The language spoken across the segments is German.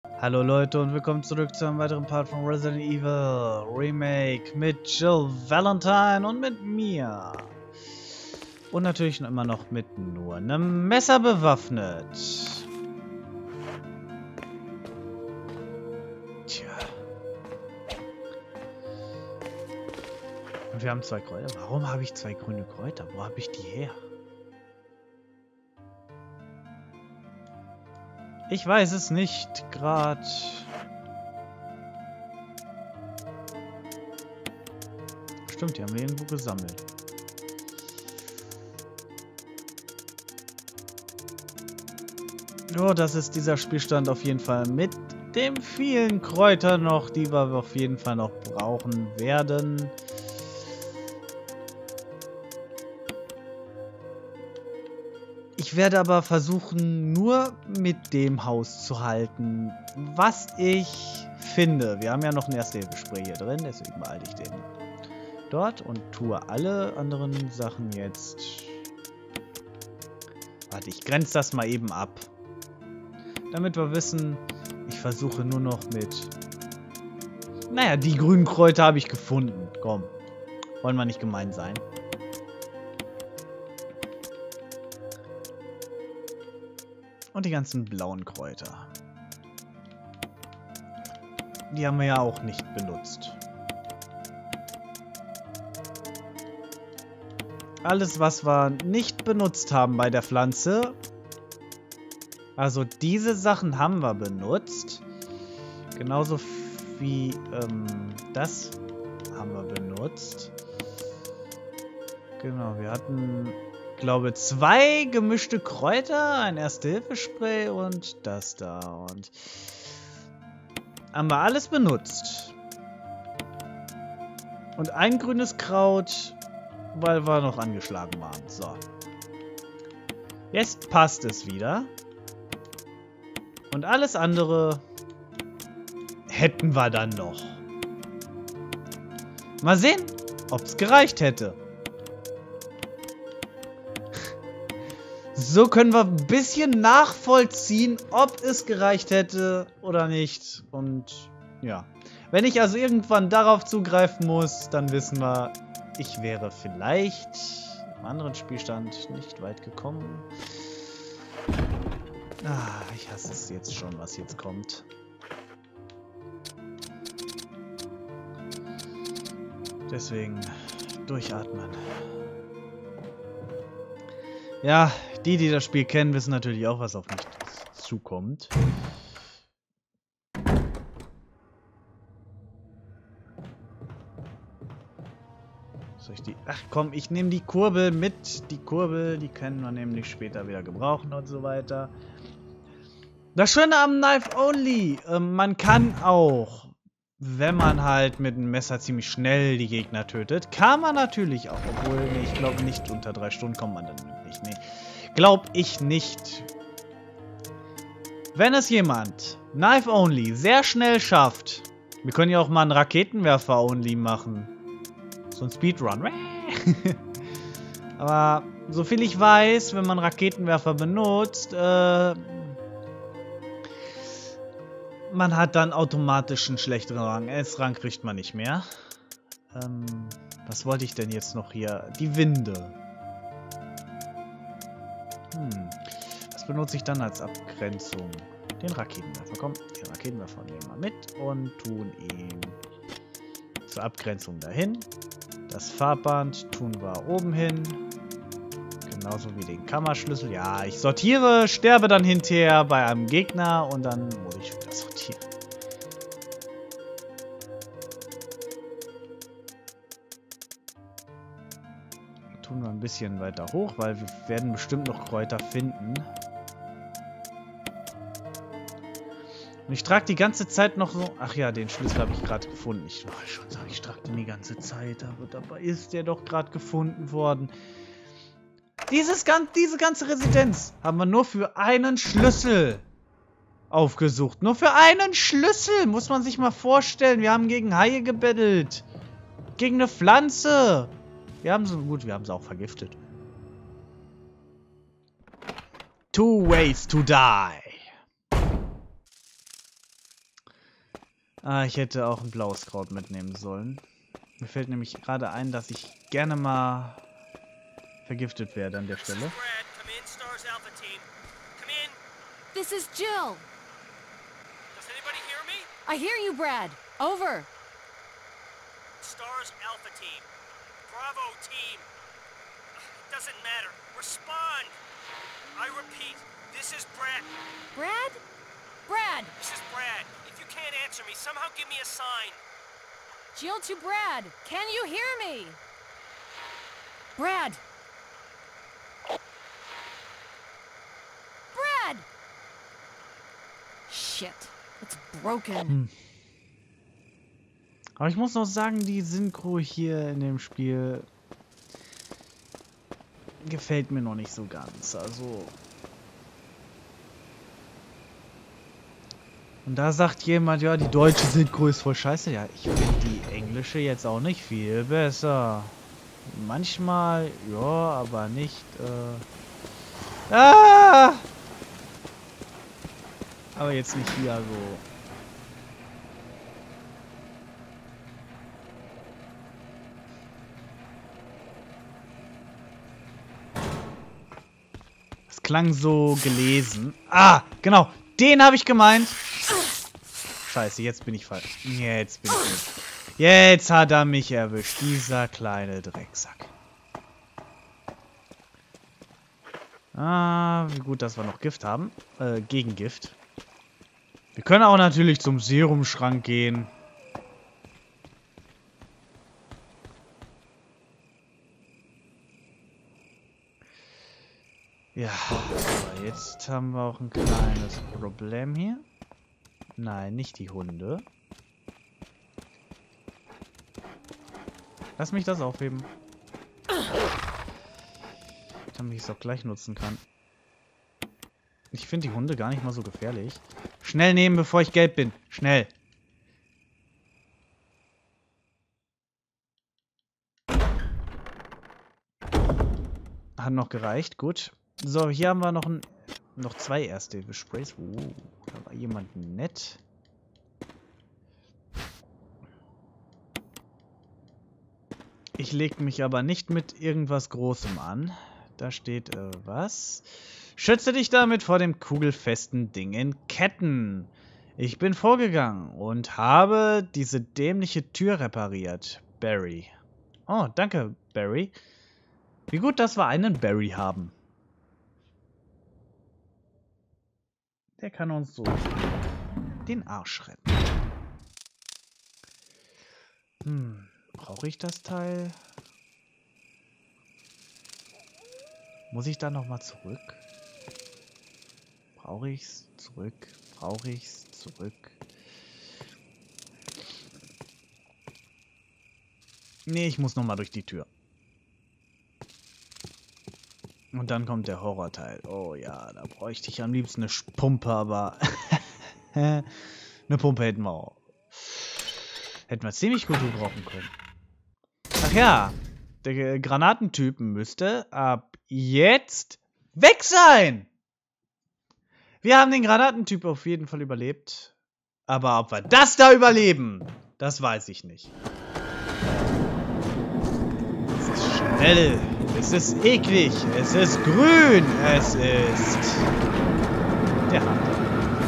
Hallo Leute und willkommen zurück zu einem weiteren Part von Resident Evil Remake mit Jill Valentine und mit mir. Und natürlich immer noch mit nur einem Messer bewaffnet. Tja. Und wir haben 2 Kräuter. Warum habe ich 2 grüne Kräuter? Wo habe ich die her? Ich weiß es nicht gerade. Stimmt, die haben wir irgendwo gesammelt. Oh, das ist dieser Spielstand auf jeden Fall mit den vielen Kräutern noch, die wir auf jeden Fall noch brauchen werden. Ich werde aber versuchen, nur mit dem Haus zu halten, was ich finde. Wir haben ja noch ein Erste-Hilfe-Spray hier drin, deswegen behalte ich den dort und tue alle anderen Sachen jetzt. Warte, ich grenze das mal eben ab. Damit wir wissen, ich versuche nur noch mit... Naja, die grünen Kräuter habe ich gefunden. Komm, wollen wir nicht gemein sein. Und die ganzen blauen Kräuter. Die haben wir ja auch nicht benutzt. Alles, was wir nicht benutzt haben bei der Pflanze. Also diese Sachen haben wir benutzt. Genauso wie das haben wir benutzt. Genau, wir hatten... Ich glaube, 2 gemischte Kräuter, ein Erste-Hilfe-Spray und das da. Und haben wir alles benutzt. Und ein grünes Kraut, weil wir noch angeschlagen waren. So. Jetzt passt es wieder. Und alles andere hätten wir dann noch. Mal sehen, ob es gereicht hätte. So können wir ein bisschen nachvollziehen, ob es gereicht hätte oder nicht. Und ja, wenn ich also irgendwann darauf zugreifen muss, dann wissen wir, ich wäre vielleicht im anderen Spielstand nicht weit gekommen. Ah, ich hasse es jetzt schon, was jetzt kommt. Deswegen durchatmen. Ja, die das Spiel kennen, wissen natürlich auch, was auf mich zukommt. Soll ich die... Ach komm, ich nehme die Kurbel mit. Die Kurbel, die können wir nämlich später wieder gebrauchen und so weiter. Das Schöne am Knife Only, man kann auch, wenn man halt mit einem Messer ziemlich schnell die Gegner tötet, kann man natürlich auch, obwohl, nee, ich glaube nicht, unter 3 Stunden kommt man dann nicht, nee. Glaub ich nicht. Wenn es jemand Knife Only sehr schnell schafft, wir können ja auch mal einen Raketenwerfer Only machen. So ein Speedrun. Aber soviel ich weiß, wenn man Raketenwerfer benutzt, man hat dann automatisch einen schlechteren Rang. S-Rang kriegt man nicht mehr. Was wollte ich denn jetzt noch hier? Die Winde. Was benutze ich dann als Abgrenzung? Den Raketenwerfer. Komm, den Raketenwerfer nehmen wir mit und tun ihn zur Abgrenzung dahin. Das Farbband tun wir oben hin. Genauso wie den Kammerschlüssel. Ja, ich sortiere, sterbe dann hinterher bei einem Gegner und dann muss ich wieder sortieren. Tun wir ein bisschen weiter hoch, weil wir werden bestimmt noch Kräuter finden. Und ich trage die ganze Zeit noch so... Ach ja, den Schlüssel habe ich gerade gefunden. Ich wollte schon sagen, ich trage den die ganze Zeit, aber dabei ist der doch gerade gefunden worden. Diese ganze Residenz haben wir nur für einen Schlüssel aufgesucht. Nur für einen Schlüssel, muss man sich mal vorstellen. Wir haben gegen Haie gebettelt. Gegen eine Pflanze. Wir haben sie, gut, wir haben sie auch vergiftet. 2 ways to die. Ah, ich hätte auch ein blaues Kraut mitnehmen sollen. Mir fällt nämlich gerade ein, dass ich gerne mal vergiftet werde an der Stelle. This is Jill. Does anybody hear me? I hear you, Brad. Over. Stars Alpha Team. Bravo Team. Doesn't matter. Respond. I repeat, this is Brad. Brad? Brad! This is Brad. If you can't answer me, somehow give me a sign. Jill to Brad. Can you hear me? Brad! Brad! Shit. It's broken. Aber ich muss noch sagen, die Synchro hier in dem Spiel gefällt mir noch nicht so ganz. Also. Und da sagt jemand, ja, die deutsche Synchro ist voll scheiße. Ja, ich finde die englische jetzt auch nicht viel besser. Manchmal, ja, aber nicht, aber jetzt nicht hier so. Das klang so gelesen. Ah, genau. Den habe ich gemeint. Scheiße, jetzt bin ich falsch. Jetzt bin ich nicht. Jetzt hat er mich erwischt. Dieser kleine Drecksack. Ah, wie gut, dass wir noch Gift haben. Gegengift. Wir können auch natürlich zum Serumschrank gehen. Ja, aber jetzt haben wir auch ein kleines Problem hier. Nein, nicht die Hunde. Lass mich das aufheben. Damit ich es auch gleich nutzen kann. Ich finde die Hunde gar nicht mal so gefährlich. Schnell nehmen, bevor ich gelb bin. Schnell. Hat noch gereicht, gut. So, hier haben wir noch zwei Erste-Hilfe-Sprays. Da war jemand nett. Ich lege mich aber nicht mit irgendwas Großem an. Da steht, was? Schütze dich damit vor dem kugelfesten Ding in Ketten. Ich bin vorgegangen und habe diese dämliche Tür repariert. Barry. Oh, danke, Barry. Wie gut, dass wir einen Barry haben. Der kann uns so den Arsch retten. Brauche ich das Teil? Muss ich da nochmal zurück? Brauche ich's zurück? Brauche ich's zurück? Nee, ich muss nochmal durch die Tür. Und dann kommt der Horrorteil. Oh ja, da bräuchte ich am liebsten eine Pumpe, aber eine Pumpe hätten wir auch. Hätten wir ziemlich gut gebrauchen können. Ach ja, der Granatentyp müsste ab jetzt weg sein. Wir haben den Granatentyp auf jeden Fall überlebt. Aber ob wir das da überleben, das weiß ich nicht. Es ist schnell. Es ist eklig. Es ist grün. Es ist der Hunter.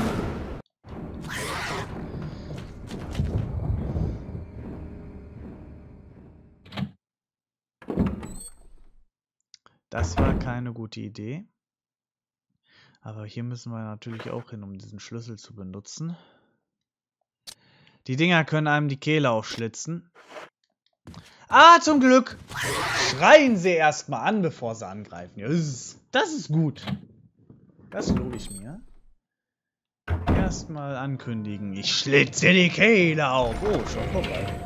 Das war keine gute Idee. Aber hier müssen wir natürlich auch hin, um diesen Schlüssel zu benutzen. Die Dinger können einem die Kehle aufschlitzen. Ah, zum Glück! Schreien sie erstmal an, bevor sie angreifen. Ja, das ist gut. Das lobe ich mir. Erstmal ankündigen. Ich schlitze die Kehle auf. Oh, schon vorbei.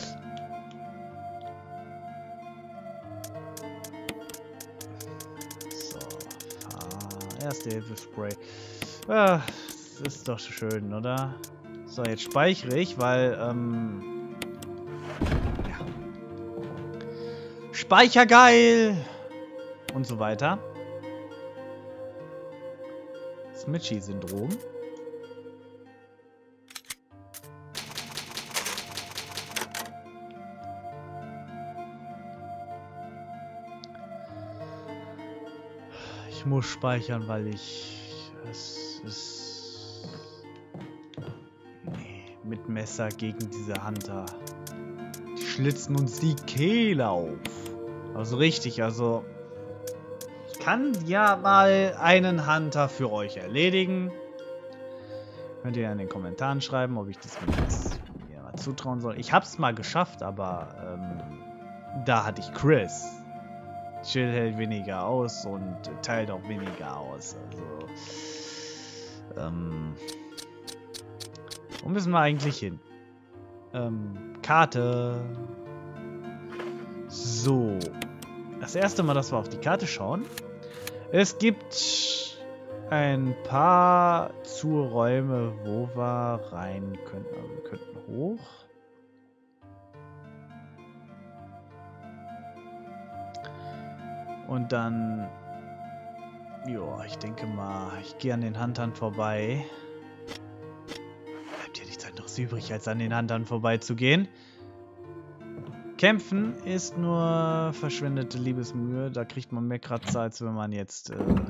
Erste-Hilfe-Spray. Ah, das ist doch schön, oder? So, jetzt speichere ich, weil, ja. Speicher geil! Und so weiter. Smitchy-Syndrom. ich muss speichern, weil es ist... Nee, mit Messer gegen diese Hunter. Die schlitzen uns die Kehle auf. Also richtig, also... Ich kann ja mal einen Hunter für euch erledigen. Könnt ihr in den Kommentaren schreiben, ob ich das mir mal zutrauen soll. Ich hab's mal geschafft, aber da hatte ich Chris. Chill hält weniger aus und teilt auch weniger aus. Also, wo müssen wir eigentlich hin? Karte. So. Das erste Mal, dass wir auf die Karte schauen. Es gibt ein paar Räume, wo wir rein könnten. Also wir könnten hoch. Und dann... Ja, ich denke mal, ich gehe an den Huntern vorbei. Bleibt ja nichts anderes übrig, als an den Huntern vorbeizugehen. Kämpfen ist nur verschwendete Liebesmühe. Da kriegt man mehr Kratzer, als wenn man jetzt...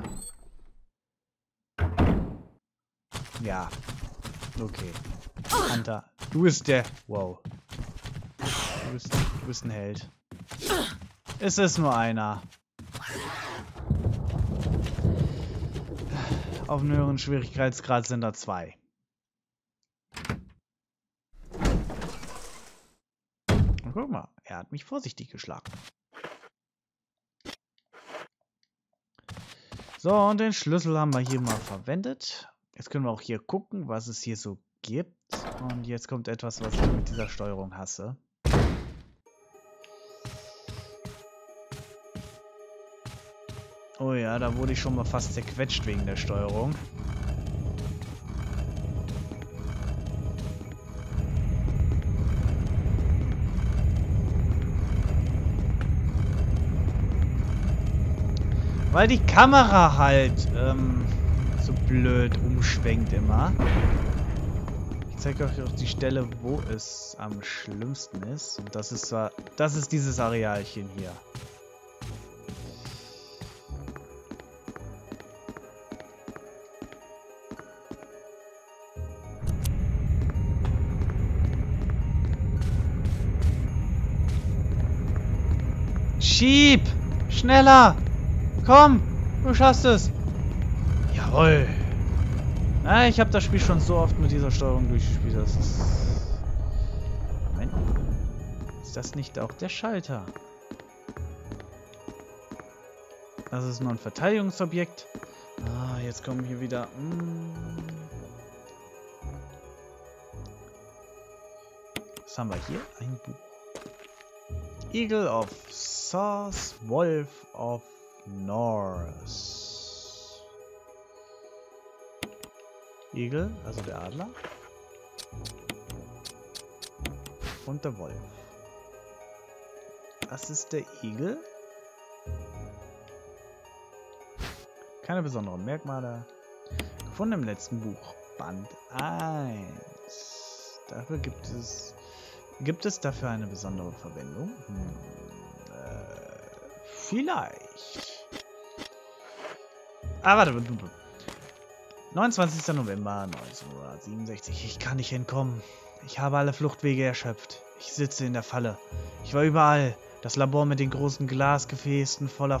Ja. Okay. Hunter. Du bist der... Wow. Du bist ein Held. Es ist nur einer. Auf einem höheren Schwierigkeitsgrad sind da 2. Und guck mal, er hat mich vorsichtig geschlagen. So, und den Schlüssel haben wir hier mal verwendet. Jetzt können wir auch hier gucken, was es hier so gibt. Und jetzt kommt etwas, was ich mit dieser Steuerung hasse. Oh ja, da wurde ich schon mal fast zerquetscht wegen der Steuerung. Weil die Kamera halt so blöd umschwenkt immer. Ich zeige euch auch die Stelle, wo es am schlimmsten ist. Und das ist dieses Arealchen hier. Schieb! Schneller! Komm! Du schaffst es! Jawohl! Na, ich habe das Spiel schon so oft mit dieser Steuerung durchgespielt, das ist... Moment. Ist das nicht auch der Schalter? Das ist nur ein Verteidigungsobjekt. Ah, jetzt kommen hier wieder... Was haben wir hier? Ein Buch. Eagle of Source, Wolf of North. Eagle, also der Adler. Und der Wolf. Das ist der Igel. Keine besonderen Merkmale. Gefunden im letzten Buch. Band 1. Dafür gibt es... Gibt es dafür eine besondere Verwendung? Vielleicht. Ah, warte. 29. November 1967. Ich kann nicht entkommen. Ich habe alle Fluchtwege erschöpft. Ich sitze in der Falle. Ich war überall. Das Labor mit den großen Glasgefäßen voller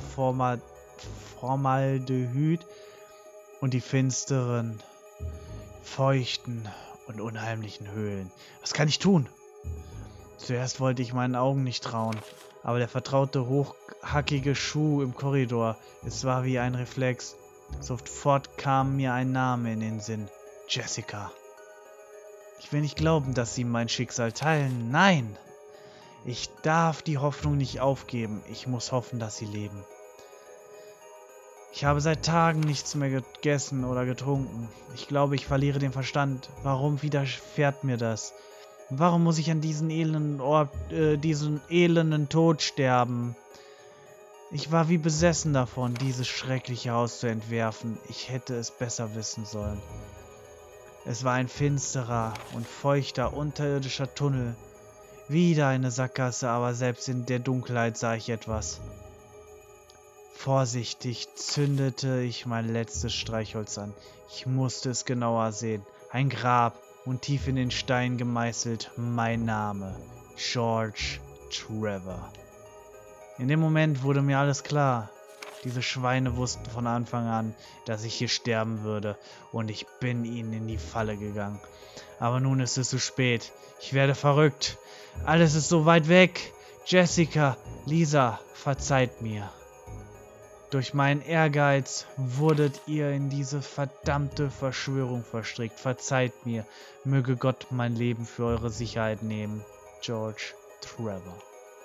Formaldehyd und die finsteren, feuchten und unheimlichen Höhlen. Was kann ich tun? Zuerst wollte ich meinen Augen nicht trauen, aber der vertraute, hochhackige Schuh im Korridor, es war wie ein Reflex. Sofort kam mir ein Name in den Sinn. Jessica. Ich will nicht glauben, dass sie mein Schicksal teilen. Nein! Ich darf die Hoffnung nicht aufgeben. Ich muss hoffen, dass sie leben. Ich habe seit Tagen nichts mehr gegessen oder getrunken. Ich glaube, ich verliere den Verstand. Warum widerfährt mir das? Warum muss ich an diesen elenden Ort, diesen elenden Tod sterben? Ich war wie besessen davon, dieses schreckliche Haus zu entwerfen. Ich hätte es besser wissen sollen. Es war ein finsterer und feuchter, unterirdischer Tunnel. Wieder eine Sackgasse, aber selbst in der Dunkelheit sah ich etwas. Vorsichtig zündete ich mein letztes Streichholz an. Ich musste es genauer sehen. Ein Grab und tief in den Stein gemeißelt mein Name. George Trevor. In dem Moment wurde mir alles klar. Diese Schweine wussten von Anfang an, dass ich hier sterben würde, und ich bin ihnen in die Falle gegangen. Aber nun ist es zu spät. Ich werde verrückt. Alles ist so weit weg. Jessica, Lisa, verzeiht mir. Durch meinen Ehrgeiz wurdet ihr in diese verdammte Verschwörung verstrickt. Verzeiht mir. Möge Gott mein Leben für eure Sicherheit nehmen. George Trevor.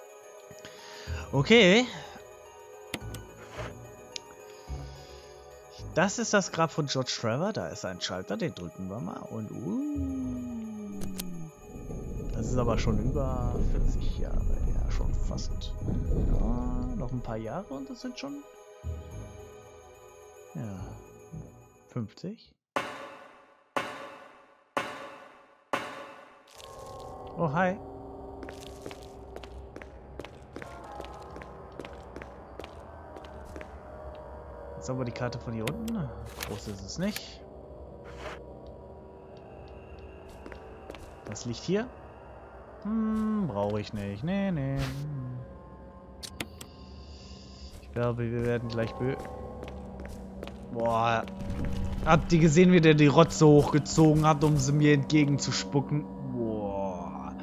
Okay. Das ist das Grab von George Trevor. Da ist ein Schalter, den drücken wir mal. Und das ist aber schon über 40 Jahre. Ja, schon fast. Ja, noch ein paar Jahre und das sind schon... Ja, 50. Oh, hi. Jetzt aber die Karte von hier unten. Groß ist es nicht. Das liegt hier. Brauche ich nicht. Nee. Ich glaube, wir werden gleich Boah. Habt ihr gesehen, wie der die Rotze hochgezogen hat, um sie mir entgegenzuspucken? Boah.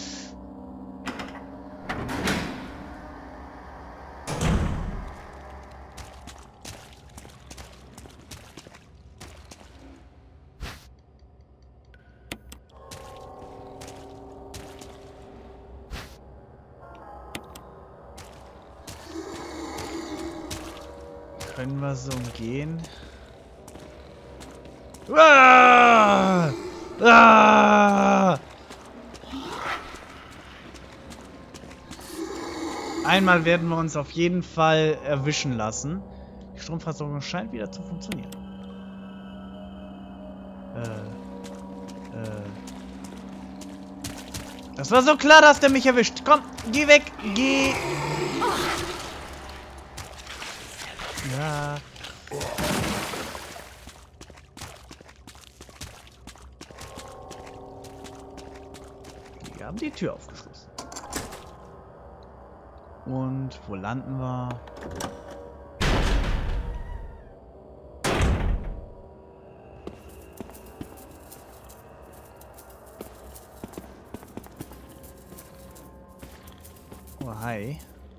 Können wir so umgehen? Ah! Ah! Einmal werden wir uns auf jeden Fall erwischen lassen. Die Stromversorgung scheint wieder zu funktionieren. Das war so klar, dass der mich erwischt. Komm, geh weg, geh. Ja. Wir haben die Tür aufgeschlossen. Und wo landen wir? Oh, hi.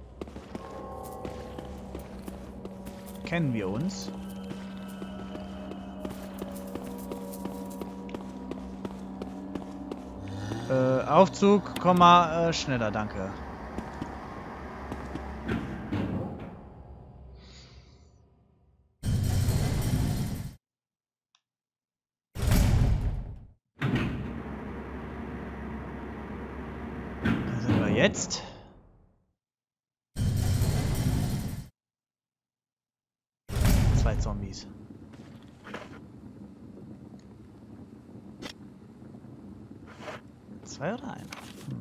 Kennen wir uns? Aufzug, schneller, danke. Da sind wir jetzt. Zwei Zombies. Zwei oder einer?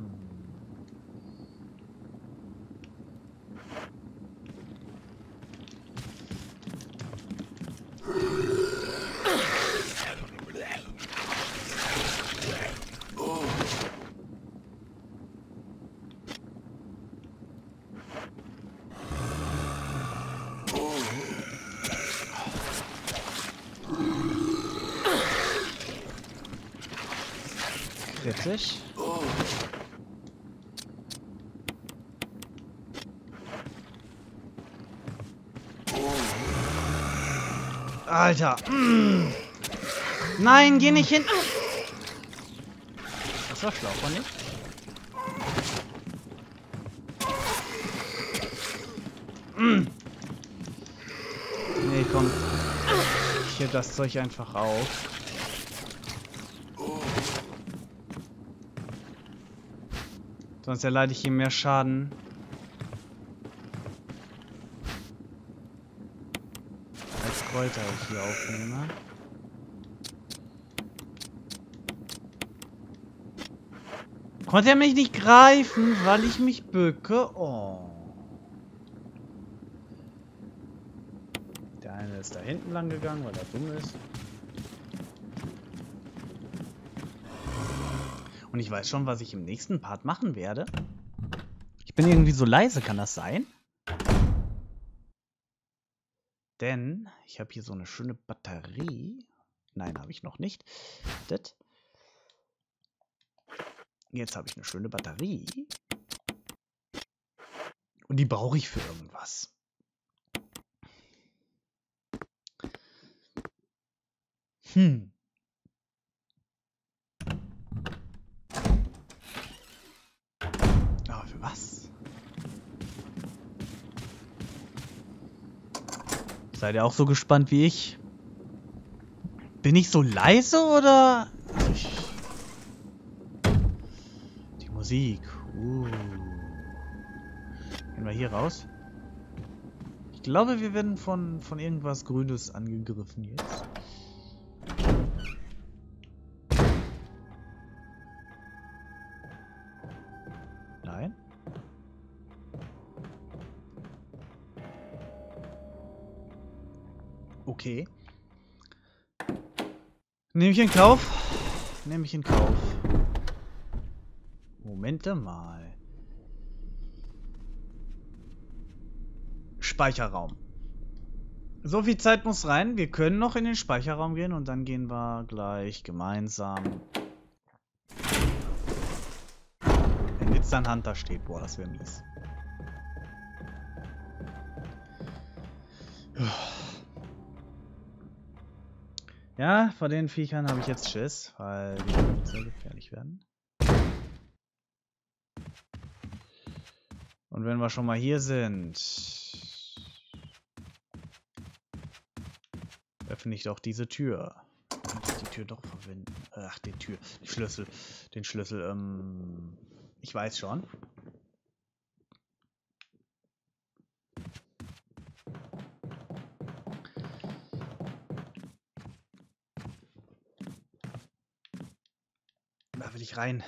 Kritisch. Alter. Nein, geh nicht hin. Das war schlau von dir. Nee, komm. Ich heb das Zeug einfach auf. Sonst erleide ich ihm mehr Schaden. Als Kräuter ich hier aufnehme. Konnte er mich nicht greifen, weil ich mich bücke? Oh. Einer ist da hinten lang gegangen, weil er dumm ist. Und ich weiß schon, was ich im nächsten Part machen werde. Ich bin irgendwie so leise, kann das sein? Denn ich habe hier so eine schöne Batterie. Nein, habe ich noch nicht. Das. Jetzt habe ich eine schöne Batterie. Und die brauche ich für irgendwas. Aber für was? Seid ihr auch so gespannt wie ich? Bin ich so leise oder? Die Musik. Gehen wir hier raus? Ich glaube, wir werden von irgendwas Grünes angegriffen jetzt. Nein? Okay. Nehme ich in Kauf? Nehme ich in Kauf. Momente mal. Speicherraum. So viel Zeit muss rein. Wir können noch in den Speicherraum gehen und dann gehen wir gleich gemeinsam. Wenn jetzt ein Hunter steht, boah, das wäre mies. Ja, vor den Viechern habe ich jetzt Schiss, weil die können sehr gefährlich werden. Und wenn wir schon mal hier sind, öffne ich doch diese Tür. Kann ich die Tür doch verwenden? Ach, den Schlüssel. Den Schlüssel, ich weiß schon. Da will ich rein.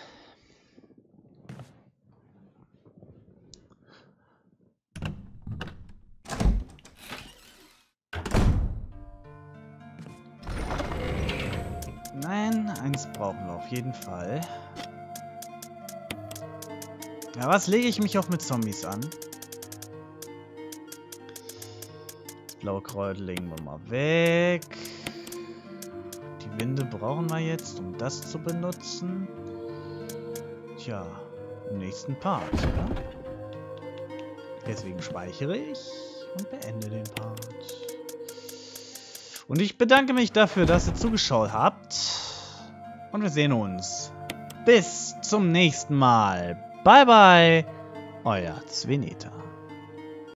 Nein, eins brauchen wir auf jeden Fall. Ja, was lege ich mich auch mit Zombies an? Das blaue Kreuz legen wir mal weg. Die Winde brauchen wir jetzt, um das zu benutzen. Tja, im nächsten Part, ja? Deswegen speichere ich und beende den Part. Und ich bedanke mich dafür, dass ihr zugeschaut habt. Und wir sehen uns. Bis zum nächsten Mal. Bye, bye. Euer Zveneta.